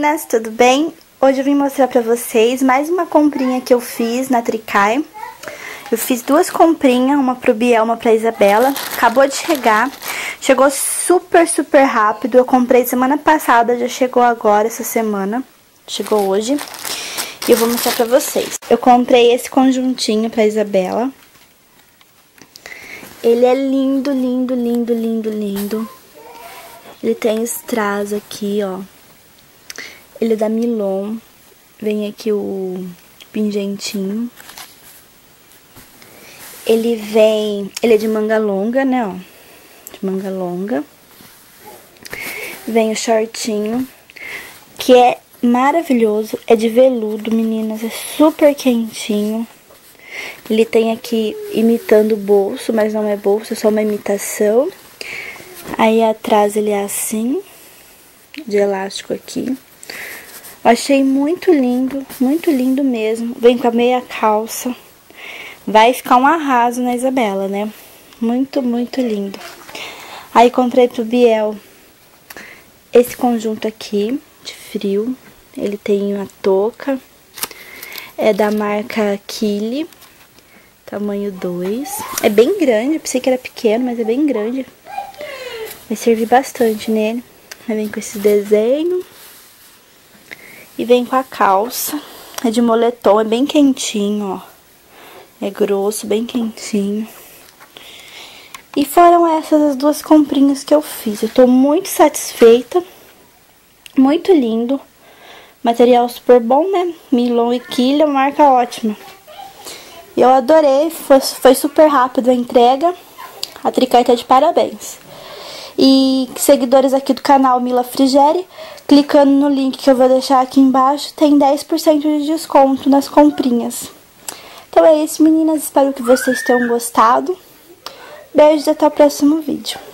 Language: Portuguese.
meninas, tudo bem? Hoje eu vim mostrar pra vocês mais uma comprinha que eu fiz na Tricai. Eu fiz duas comprinhas, uma pro Biel, uma pra Isabela. Acabou de chegar, chegou super rápido. Eu comprei semana passada, já chegou agora essa semana. Chegou hoje e eu vou mostrar pra vocês. Eu comprei esse conjuntinho pra Isabela. Ele é lindo. Ele tem strass aqui, ó. Ele é da Milon. Vem aqui o pingentinho. Ele é de manga longa, né, ó. De manga longa. Vem o shortinho, que é maravilhoso. É de veludo, meninas. É super quentinho. Ele tem aqui imitando o bolso, mas não é bolso, é só uma imitação. Aí atrás ele é assim, de elástico aqui. Eu achei muito lindo mesmo. Vem com a meia calça. Vai ficar um arraso na Isabela, né? Muito lindo. Aí comprei pro Biel esse conjunto aqui, de frio. Ele tem uma touca. É da marca Kili, tamanho 2. É bem grande, eu pensei que era pequeno, mas é bem grande. Vai servir bastante nele. Aí vem com esse desenho. E vem com a calça. É de moletom, é bem quentinho, ó. É grosso, bem quentinho. E foram essas as duas comprinhas que eu fiz. Eu tô muito satisfeita. Muito lindo. Material super bom, né? Milon e Kili, marca ótima. Eu adorei, foi super rápido a entrega. A Tricai tá de parabéns. E seguidores aqui do canal Mila Frigeri, clicando no link que eu vou deixar aqui embaixo, tem 10% de desconto nas comprinhas. Então é isso, meninas. Espero que vocês tenham gostado. Beijos e até o próximo vídeo.